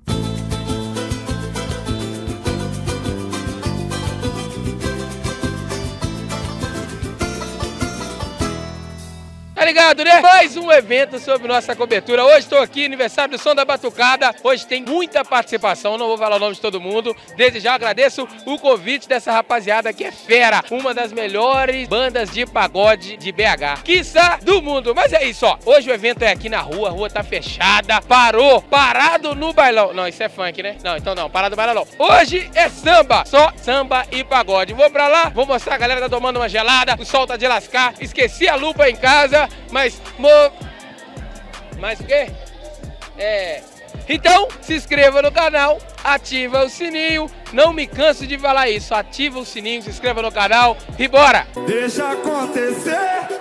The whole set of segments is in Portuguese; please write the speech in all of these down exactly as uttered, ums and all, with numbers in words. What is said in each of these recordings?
Tá ligado, né? Mais um evento sobre nossa cobertura. Hoje estou aqui, aniversário do Som da Batucada. Hoje tem muita participação, não vou falar o nome de todo mundo. Desde já agradeço o convite dessa rapaziada que é fera. Uma das melhores bandas de pagode de B H, quiçá do mundo. Mas é isso, ó. Hoje o evento é aqui na rua, a rua tá fechada. Parou, parado no bailão. Não, isso é funk, né? Não, então não, parado no bailão não. Hoje é samba, só samba e pagode. Vou pra lá, vou mostrar a galera tá tomando uma gelada. O sol tá de lascar. Esqueci a lupa em casa. Mas, mo... Mas o quê? É... Então, se inscreva no canal, ativa o sininho. Não me canso de falar isso. Ativa o sininho, se inscreva no canal e bora! Deixa acontecer!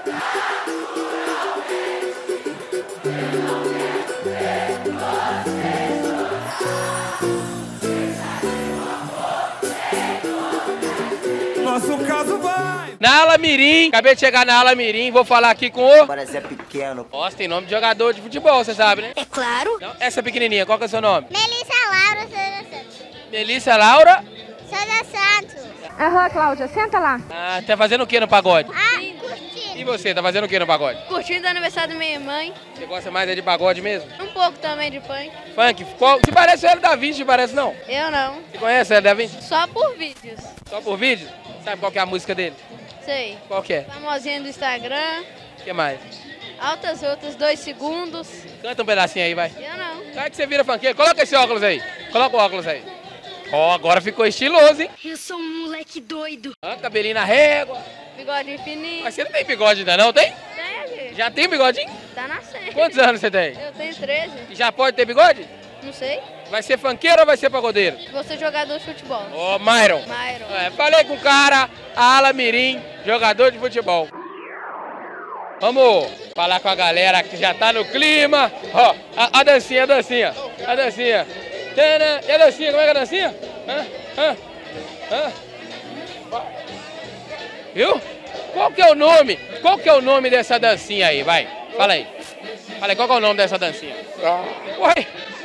Nosso caso vai! Na Ala Mirim, acabei de chegar na Ala Mirim, vou falar aqui com o... Parece é pequeno. Nossa, tem nome de jogador de futebol, você sabe, né? É claro. Não, essa pequenininha, qual que é o seu nome? Melissa Laura Souza Santos. Melissa Laura? Souza Santos. Aham, Cláudia, senta lá. Ah, tá fazendo o que no pagode? Ah, curtindo. E você, tá fazendo o que no pagode? Curtindo o aniversário da minha mãe. Você gosta mais é de pagode mesmo? Um pouco também de funk. Funk? Qual... Te parece o Hélio da Vinci, te parece não? Eu não. Você conhece o Hélio da Vinci? Só por vídeos. Só por vídeo? Sabe qual que é a música dele? Sei. Qual que é? Famosinha do Instagram. O que mais? Altas outras, dois segundos. Canta um pedacinho aí, vai. Eu não. Vai que você vira funkeiro. Coloca esse óculos aí. Coloca o óculos aí. Ó, oh, agora ficou estiloso, hein? Eu sou um moleque doido. Ah, cabelinho na régua. Bigodinho fininho. Mas você não tem bigode ainda não, tem? Tem aqui. Já tem bigodinho? Tá nascendo. Quantos anos você tem? Eu tenho treze. E já pode ter bigode? Não sei. Vai ser funkeiro ou vai ser pagodeiro? Vou ser jogador de futebol. Ó, oh, Myron. Myron. É, falei com o cara, a Ala Mirim, jogador de futebol. Vamos falar com a galera que já tá no clima. Ó, a, a dancinha, a dancinha, a dancinha. E a dancinha, como é que é a dancinha? Hã? Hã? Hã? Viu? Qual que é o nome? Qual que é o nome dessa dancinha aí? Vai, fala aí. Fala aí, qual que é o nome dessa dancinha? Uai.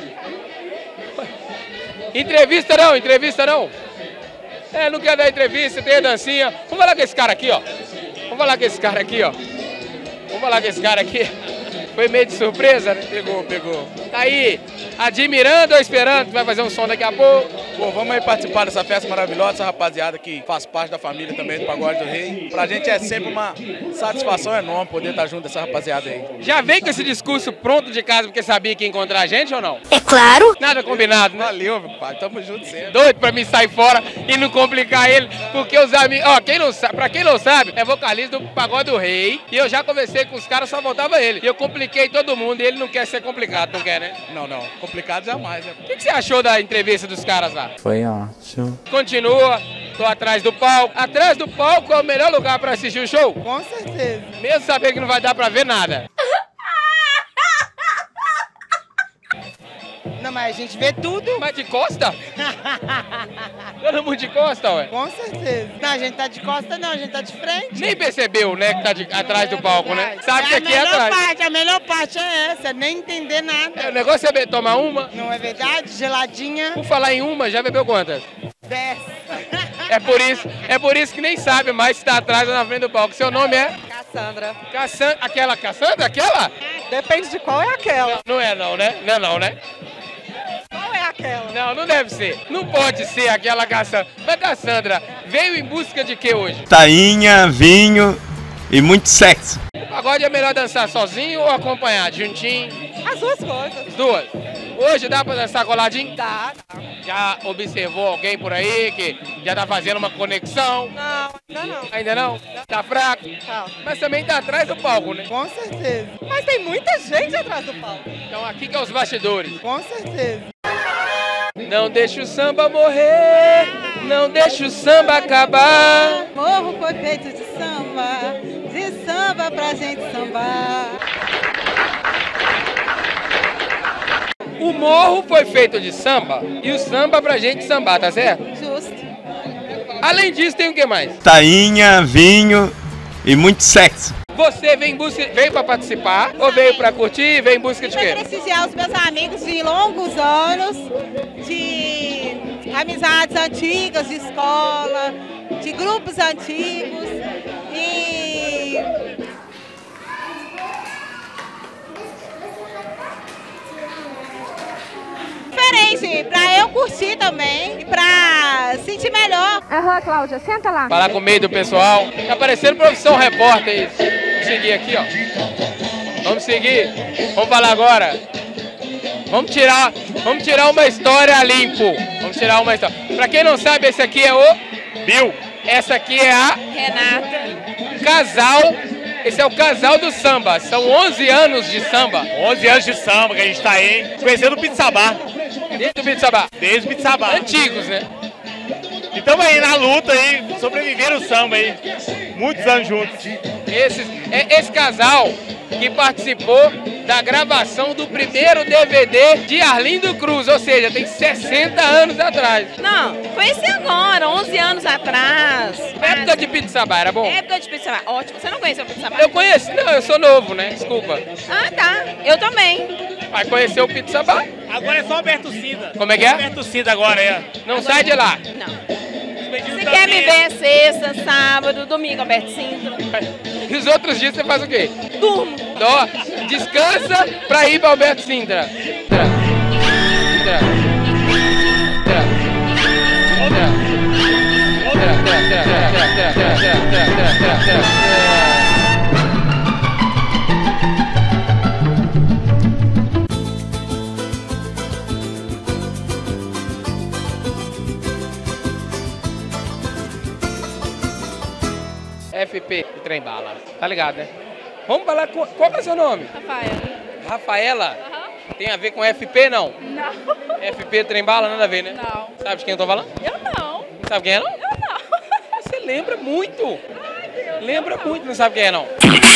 Entrevista não, entrevista não. É, não quer dar entrevista, tem a dancinha. Vamos falar com esse cara aqui, ó. Vamos falar com esse cara aqui, ó. Vamos falar com esse cara aqui. Foi meio de surpresa, né? Pegou, pegou. Tá aí, admirando ou esperando que vai fazer um som daqui a pouco? Bom, vamos aí participar dessa festa maravilhosa, essa rapaziada que faz parte da família também do Pagode do Rei. Pra gente é sempre uma satisfação enorme poder estar junto dessa rapaziada aí. Já veio com esse discurso pronto de casa porque sabia que ia encontrar a gente ou não? É claro. Nada combinado, né? Valeu, meu pai, tamo junto sempre. Doido pra mim sair fora e não complicar ele, porque os amigos... Ó, quem não sabe, pra quem não sabe, é vocalista do Pagode do Rei, e eu já conversei com os caras, só faltava ele. E eu compliquei todo mundo, e ele não quer ser complicado, não quer, né? Não, não, complicado jamais, né? O que, que você achou da entrevista dos caras lá? Foi ótimo. Continua, tô atrás do palco. Atrás do palco é o melhor lugar pra assistir o show? Com certeza. Mesmo sabendo que não vai dar pra ver nada. Não, mas a gente vê tudo. Mas de costa? Todo mundo de costa, ué? Com certeza. Não, a gente tá de costa não, a gente tá de frente. Nem percebeu, né, que tá de, atrás do palco, né? Sabe que É a aqui é melhor atrás. parte, a melhor parte é essa, nem entender nada. É, o negócio é be- tomar uma. Não é verdade? Geladinha. Por falar em uma, já bebeu quantas? Dez. É por isso, é por isso que nem sabe mais se tá atrás ou na frente do palco. Seu nome é? Cassandra. Cassandra. Aquela Cassandra? Aquela? Depende de qual é aquela. Não é não, né? Não é não, né? Qual é aquela? Não, não deve ser. Não pode ser aquela Cassandra. Mas Cassandra, veio em busca de que hoje? Tainha, vinho e muito sexo. O pagode é melhor dançar sozinho ou acompanhado? Juntinho? As duas coisas. As duas. Hoje dá pra dançar coladinho? Dá, dá. Já observou alguém por aí que já tá fazendo uma conexão? Não, ainda não. Ainda não? Tá fraco? Tá. Mas também tá atrás do palco, né? Com certeza. Mas tem muita gente atrás do palco. Então aqui que é os bastidores. Com certeza. Não deixa o samba morrer, não deixa o samba acabar. Morro foi feito de samba, de samba pra gente sambar. O morro foi feito de samba e o samba pra gente sambar, tá certo? Justo. Além disso, tem o que mais? Tainha, vinho e muito sexo. Você vem em busca, veio para participar ou veio para curtir? Veio em busca de quê? Para prestigiar os meus amigos de longos anos, de amizades antigas, de escola, de grupos antigos e... diferente, pra eu curtir também e pra sentir melhor. Aham, Cláudia, senta lá. Falar com o meio do pessoal. Tá aparecendo Profissão Repórter. Vamos seguir aqui, ó. Vamos seguir. Vamos falar agora. Vamos tirar, vamos tirar uma história limpo. Vamos tirar uma história. Pra quem não sabe, esse aqui é o Bill. Essa aqui é a Renata. Casal. Esse é o casal do samba. São onze anos de samba. onze anos de samba que a gente tá aí, conhecendo o Pitsabá. Desde o Pitsabá. Desde o Pitsabá. Antigos, né? E estamos aí na luta aí, sobreviver o samba aí. Muitos anos juntos. Esse, é esse casal que participou da gravação do primeiro D V D de Arlindo Cruz, ou seja, tem sessenta anos atrás. Não, conheci agora, onze anos atrás. Época de Pitsabá, era bom? Época de Pitsabá, ótimo. Você não conheceu o Pitsabá? Eu conheço, não, eu sou novo, né? Desculpa. Ah, tá. Eu também. Vai conhecer o Pitsabá? Agora é só Alberto Cida. Como é que é? Alberto Cida agora, é. Não sai de lá. Não. Você quer me ver sexta, sábado, domingo, Alberto Sintra? E os outros dias você faz o quê? Durmo. Dó, descansa pra ir pra Alberto Sintra. Sintra. Sintra. Sintra. Sintra. Sintra. Sintra. Sintra. Sintra. Sintra. Sintra. F P de trem bala, tá ligado, né? Vamos falar com... Qual é o seu nome? Rafaela. Rafaela? Uhum. Tem a ver com F P, não? Não. F P trem bala, nada a ver, né? Não. Sabe de quem eu tô falando? Eu não. Sabe quem é, não? Eu não. Você lembra muito. Lembra muito, não sabe quem é, não?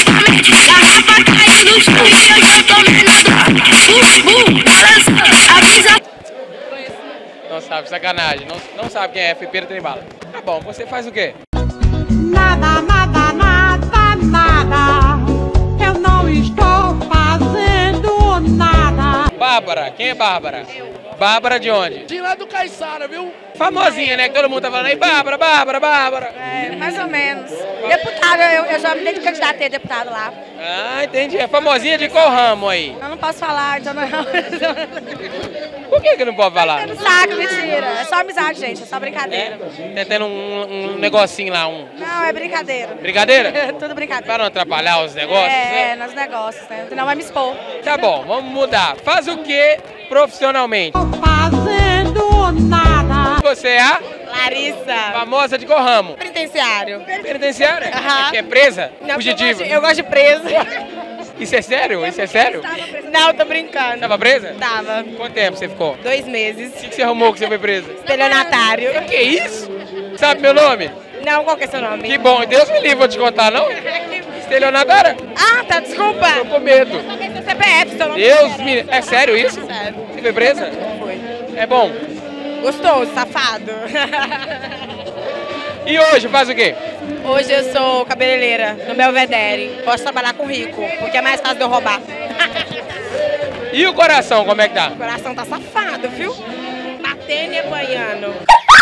Não sabe, sacanagem. Não, não sabe quem é F P trem bala. Tá bom, você faz o quê? Nada, nada, nada, nada. Eu não estou fazendo nada. Bárbara, quem é Bárbara? Eu. Bárbara de onde? De lá do Caiçara, viu? Famosinha, né? Que todo mundo tá falando aí, Bárbara, Bárbara, Bárbara. É, mais ou menos. Deputada, eu, eu já me dei de candidatei a deputado lá. Ah, entendi. É famosinha de qual ramo aí? Eu não posso falar, então não. Por que que não pode falar? Não saco, mentira. É só amizade, gente. É só brincadeira. É? Tá tendo um, um negocinho lá, um... Não, é brincadeira. Brincadeira? Tudo brincadeira. Para não atrapalhar os negócios, É, né? é, nos negócios, né? Senão vai me expor. Tá bom, vamos mudar. Faz o que profissionalmente? Fazendo nada. Você é a Larissa. famosa de qual ramo? Penitenciário. Penitenciária? Aham. Que é presa? Não, Fugitiva? Eu gosto de preso. Isso é sério? Isso é sério? Não, tô brincando. Tava presa? Tava. Quanto tempo você ficou? Dois meses. O que que você arrumou que você foi presa? Estelionatário. Que isso? Sabe meu nome? Não, qual que é seu nome? Que bom, Deus me livre, vou te contar, não? Estelionatária? Ah, tá, desculpa. Tô com medo. Seu C P F, seu nome. Deus me... É sério isso? Sério. Você foi presa? Foi. É bom. Gostoso, safado. E hoje faz o quê? Hoje eu sou cabeleireira no Belvedere. Posso trabalhar com rico, porque é mais fácil de eu roubar. E o coração, como é que tá? O coração tá safado, viu? Batendo e apanhando.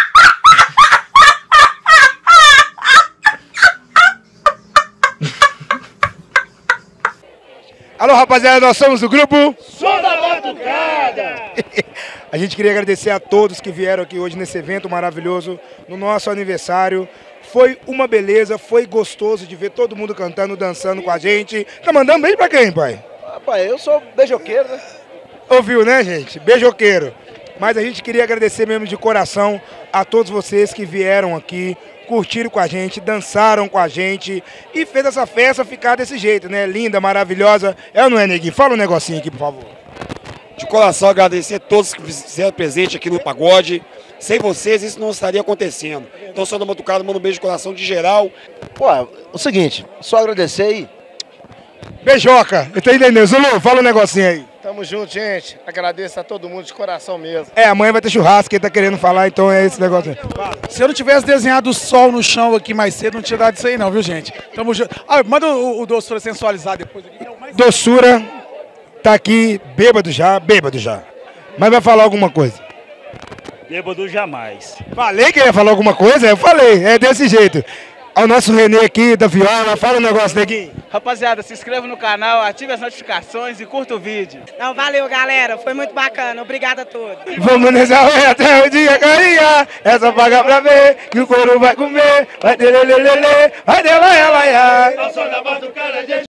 Alô, rapaziada, nós somos o grupo Som da Batucada! A gente queria agradecer a todos que vieram aqui hoje nesse evento maravilhoso, no nosso aniversário. Foi uma beleza, foi gostoso de ver todo mundo cantando, dançando com a gente. Tá mandando beijo pra quem, pai? Rapaz, eu sou beijoqueiro, né? Ouviu, né, gente? Beijoqueiro. Mas a gente queria agradecer mesmo de coração a todos vocês que vieram aqui, curtiram com a gente, dançaram com a gente e fez essa festa ficar desse jeito, né? Linda, maravilhosa. É ou não é, Neguinho? Fala um negocinho aqui, por favor. De coração agradecer a todos que fizeram presente aqui no Pagode. Sem vocês isso não estaria acontecendo. Então, Som da Batucada, manda um beijo de coração de geral. Pô, é o seguinte, só agradecer aí. Beijoca, eu tô entendendo. Zulu, fala um negocinho aí. Tamo junto, gente. Agradeço a todo mundo de coração mesmo. É, amanhã vai ter churrasco, ele tá querendo falar, então é esse negócio aí. Se eu não tivesse desenhado o sol no chão aqui mais cedo, não tinha dado isso aí não, viu, gente? Tamo junto. Ah, manda o, o doçura sensualizar depois aqui. Doçura tá aqui, bêbado já, bêbado já. Mas vai falar alguma coisa? Bêbado jamais. Falei que ia falar alguma coisa? Eu falei, é desse jeito. Ao nosso Renê aqui, da Viola, fala um negócio, neguinho. Rapaziada, se inscreva no canal, ative as notificações e curta o vídeo. Não, valeu, galera. Foi muito bacana. Obrigado a todos. Vamos nessa rua até o dia carinha. Essa paga pra ver que o couro vai comer. Vai ter lelelele, vai ter lá, ela,